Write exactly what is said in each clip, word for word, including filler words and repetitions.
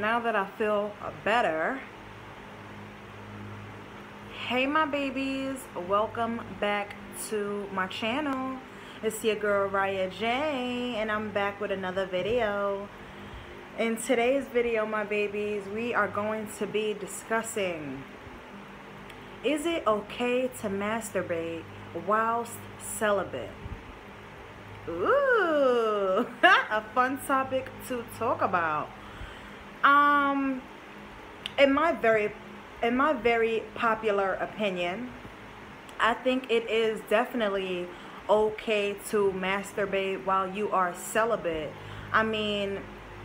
now that I feel better, hey my babies, welcome back to my channel. It's your girl Raya J, and I'm back with another video. In today's video, my babies, we are going to be discussing, is it okay to masturbate whilst celibate? Ooh, a fun topic to talk about. Um, in my very, in my very popular opinion, I think it is definitely okay to masturbate while you are celibate. I mean,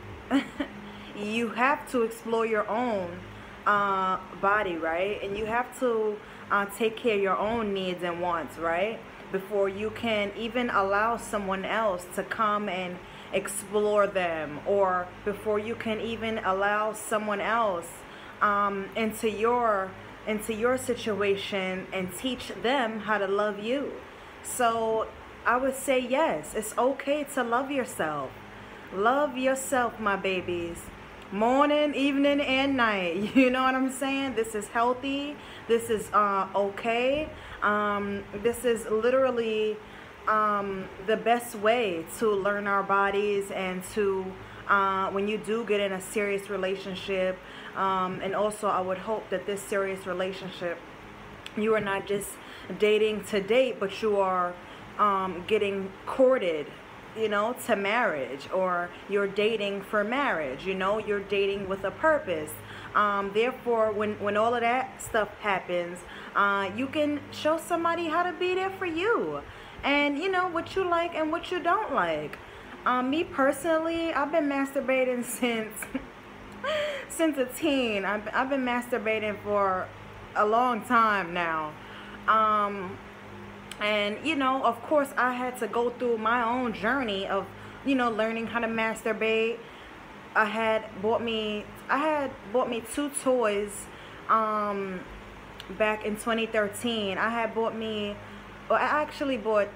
you have to explore your own uh, body, right? And you have to uh, take care of your own needs and wants, right? Before you can even allow someone else to come and explore them, or before you can even allow someone else um, into your into your situation and teach them how to love you. So I would say yes, it's okay to love yourself. Love yourself, my babies. Morning, evening, and night. You know what I'm saying? This is healthy. This is uh, okay. Um, this is literally um, the best way to learn our bodies, and to uh, when you do get in a serious relationship. Um, and also, I would hope that this serious relationship, you are not just dating to date, but you are um, getting courted, you know, to marriage, or you're dating for marriage, you know, you're dating with a purpose. Um, therefore, when, when all of that stuff happens, uh, you can show somebody how to be there for you, and, you know, what you like and what you don't like. Um, me personally, I've been masturbating since, since a teen. I've, I've been masturbating for a long time now. Um, And, you know, of course, I had to go through my own journey of, you know, learning how to masturbate. I had bought me, I had bought me two toys um, back in twenty thirteen. I had bought me, well, I actually bought,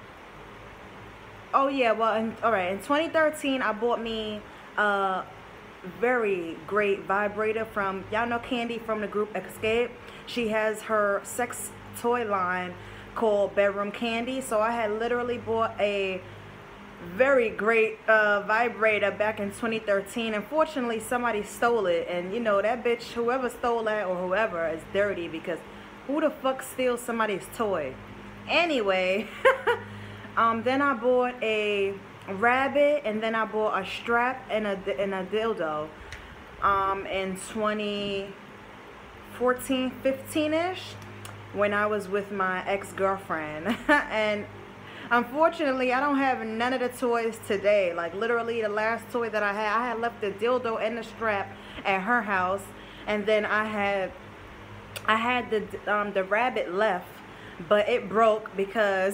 oh yeah, well, in, all right, in twenty thirteen, I bought me a very great vibrator from, y'all know Candy from the group Escape. She has her sex toy line called Bedroom Candy. So I had literally bought a very great uh, vibrator back in twenty thirteen. Unfortunately, somebody stole it, and you know, that bitch, whoever stole that or whoever, is dirty, because who the fuck steals somebody's toy? Anyway, um, then I bought a rabbit, and then I bought a strap and a, and a dildo um, in twenty fourteen, fifteen-ish. When I was with my ex-girlfriend. And unfortunately, I don't have none of the toys today. Like, literally, the last toy that I had, I had left the dildo and the strap at her house, and then I had I had the um, the rabbit left, but it broke because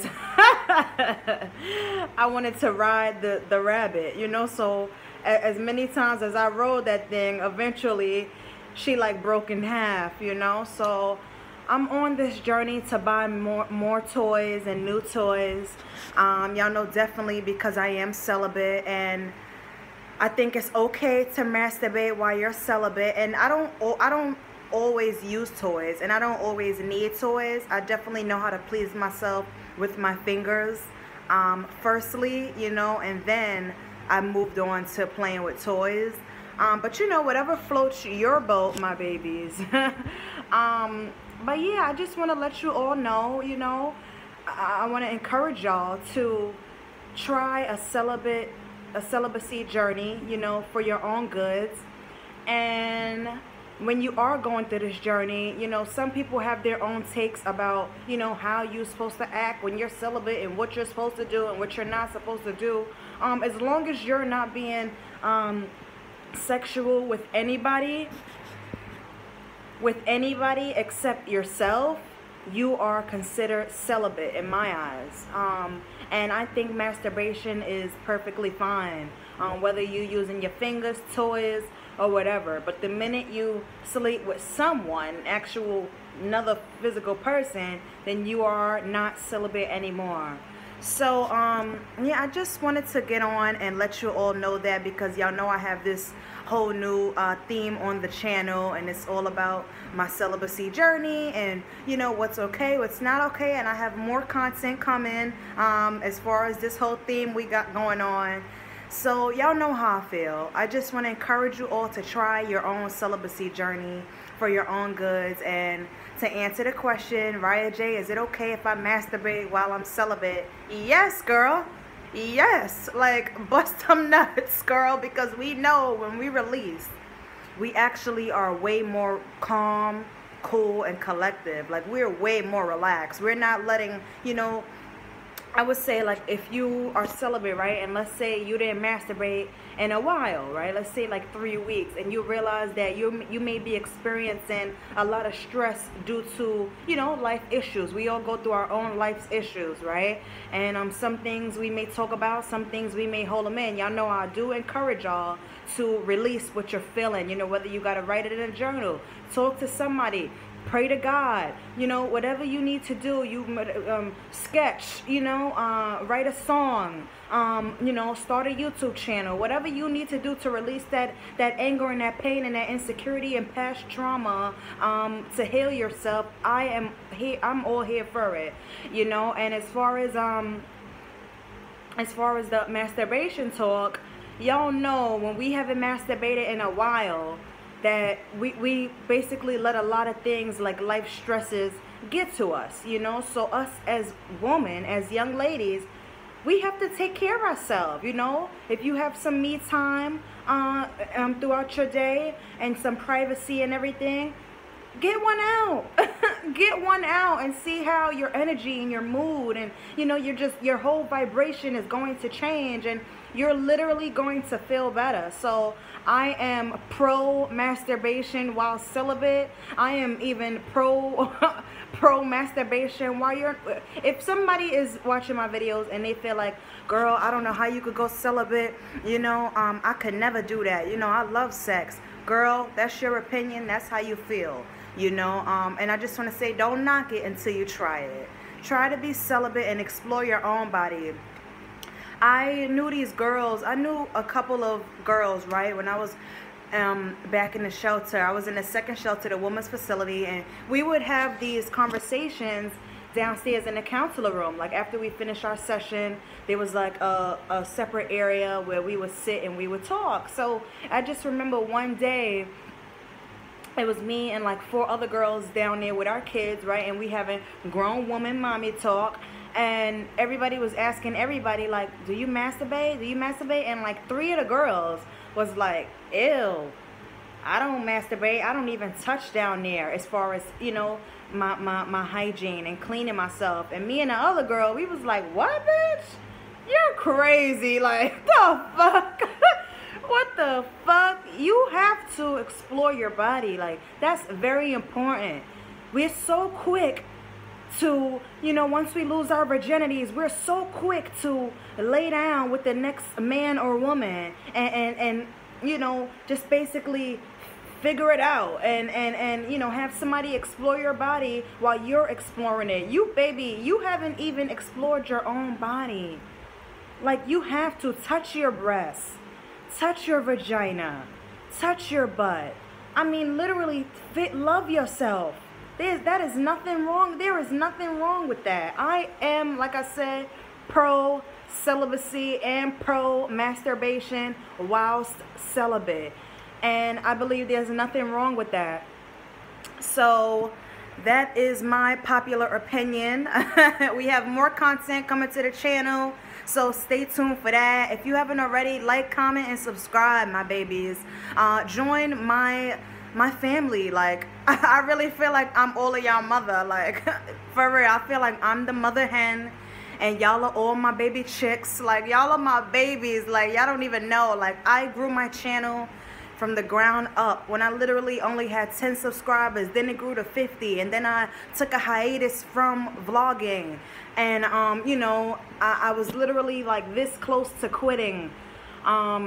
I wanted to ride the the rabbit, you know. So as many times as I rode that thing, eventually she like broke in half, you know. So I'm on this journey to buy more more toys and new toys. Um, y'all know, definitely, because I am celibate, and I think it's okay to masturbate while you're celibate. And I don't I don't always use toys, and I don't always need toys. I definitely know how to please myself with my fingers, um, firstly, you know, and then I moved on to playing with toys. Um, but you know, whatever floats your boat, my babies. um, But yeah, I just want to let you all know, you know, I, I want to encourage y'all to try a celibate, a celibacy journey, you know, for your own goods. And when you are going through this journey, you know, some people have their own takes about, you know, how you're supposed to act when you're celibate, and what you're supposed to do and what you're not supposed to do. Um, as long as you're not being um, sexual with anybody, with anybody except yourself, you are considered celibate in my eyes. Um, and I think masturbation is perfectly fine, um, whether you're using your fingers, toys, or whatever. But the minute you sleep with someone, actual, another physical person, then you are not celibate anymore. So, um, yeah, I just wanted to get on and let you all know that, because y'all know I have this whole new uh, theme on the channel, and it's all about my celibacy journey and, you know, what's okay, what's not okay, and I have more content coming um, as far as this whole theme we got going on. So y'all know how I feel. I just want to encourage you all to try your own celibacy journey for your own goods. And to answer the question, Raya J, is it okay if I masturbate while I'm celibate? Yes, girl. Yes. Like, bust them nuts, girl, because we know when we release, we actually are way more calm, cool, and collective. Like, we're way more relaxed. We're not letting, you know, I would say, like, if you are celibate, right, and let's say you didn't masturbate in a while, right, let's say like three weeks, and you realize that you you may be experiencing a lot of stress due to, you know, life issues. We all go through our own life's issues, right? And um, some things we may talk about, some things we may hold them in. Y'all know I do encourage y'all to release what you're feeling, you know, whether you got to write it in a journal, talk to somebody, pray to God, you know, whatever you need to do. You um, sketch, you know, uh, write a song, um, you know, start a YouTube channel, whatever you need to do to release that, that anger and that pain and that insecurity and past trauma, um, to heal yourself. I am here, I'm all here for it, you know. And as far as, um, as far as the masturbation talk, y'all know when we haven't masturbated in a while, that we, we basically let a lot of things like life stresses get to us, you know. So us as women, as young ladies, we have to take care of ourselves, you know. If you have some me time uh, um, throughout your day and some privacy and everything, get one out. Get one out and see how your energy and your mood and, you know, you're just, your whole vibration is going to change, and you're literally going to feel better. So I am pro masturbation while celibate. I am even pro pro masturbation while you're, if somebody is watching my videos and they feel like, girl, I don't know how you could go celibate, you know, um I could never do that, you know, I love sex. Girl, that's your opinion, that's how you feel, you know. Um and I just want to say, don't knock it until you try it. Try to be celibate and explore your own body. I knew these girls, I knew a couple of girls, right, when I was um, back in the shelter. I was in the second shelter, the women's facility, and we would have these conversations downstairs in the counselor room. Like, after we finished our session, there was like a, a separate area where we would sit and we would talk. So I just remember one day, it was me and like four other girls down there with our kids, right, and we having grown woman mommy talk. And everybody was asking everybody, like, do you masturbate? Do you masturbate? And like three of the girls was like, ew, I don't masturbate. I don't even touch down there as far as, you know, my, my, my hygiene and cleaning myself. And me and the other girl, we was like, what, bitch? You're crazy. Like, the fuck? What the fuck? You have to explore your body. Like, that's very important. We're so quick to, you know, once we lose our virginities, we're so quick to lay down with the next man or woman and, and, and you know, just basically figure it out and, and, and, you know, have somebody explore your body while you're exploring it. You, baby, you haven't even explored your own body. Like, you have to touch your breasts, touch your vagina, touch your butt. I mean, literally, fit, love yourself. There's, that is nothing wrong. There is nothing wrong with that. I am, like I said, pro celibacy and pro masturbation whilst celibate. And I believe there's nothing wrong with that. So that is my popular opinion. We have more content coming to the channel, so stay tuned for that. If you haven't already, like, comment, and subscribe, my babies. Uh, join my my family. Like, I really feel like I'm all of y'all mother. Like, for real, I feel like I'm the mother hen, and y'all are all my baby chicks. Like, y'all are my babies. Like, y'all don't even know. Like, I grew my channel from the ground up when I literally only had ten subscribers. Then it grew to fifty, and then I took a hiatus from vlogging, and um you know, I, I was literally like this close to quitting um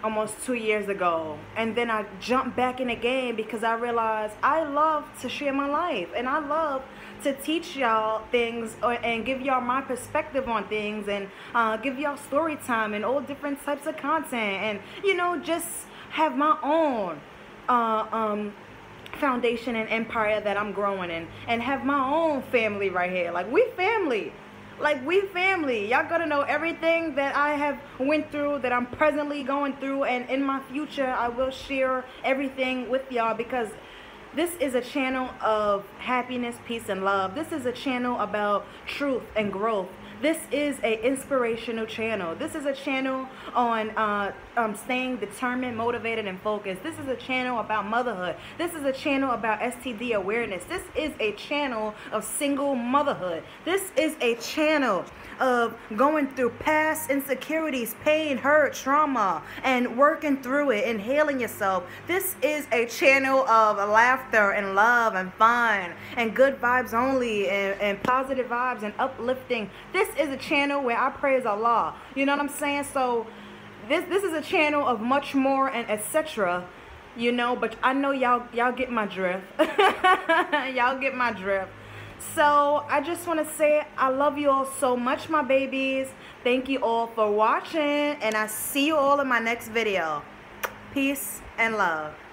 almost two years ago, and then I jumped back in the game because I realized I love to share my life, and I love to teach y'all things or, and give y'all my perspective on things, and uh, give y'all story time and all different types of content, and you know, just have my own uh, um, foundation and empire that I'm growing in, and have my own family right here. Like, we family. Like, we family. Y'all gotta know everything that I have went through, that I'm presently going through, and in my future I will share everything with y'all, because this is a channel of happiness, peace, and love. This is a channel about truth and growth. This is a inspirational channel. This is a channel on uh, um, staying determined, motivated, and focused. This is a channel about motherhood. This is a channel about S T D awareness. This is a channel of single motherhood. This is a channel of going through past insecurities, pain, hurt, trauma, and working through it and healing yourself. This is a channel of laughter and love and fun and good vibes only, and, and positive vibes and uplifting. This is a channel where I praise Allah. You know what I'm saying? So this this is a channel of much more and et cetera. You know, but I know y'all y'all get my drift. Y'all get my drift. So I just want to say I love you all so much, my babies. Thank you all for watching, and I see you all in my next video. Peace and love.